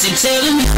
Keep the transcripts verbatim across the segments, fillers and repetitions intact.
sexy telling me.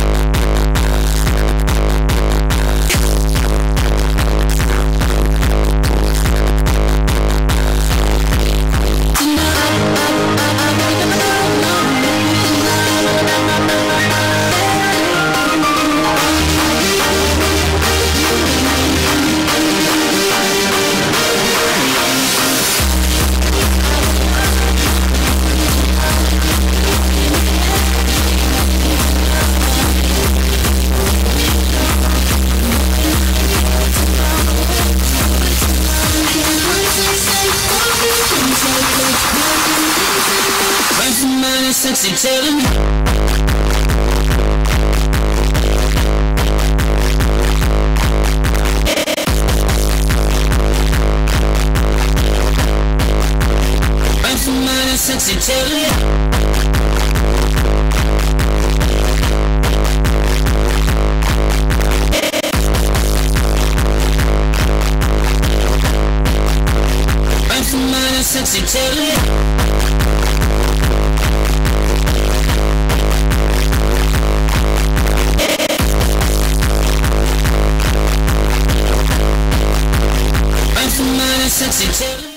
Sexy telling me. Right from mine is sexy telling me. Right from mine is sexy telling me. Sexy tell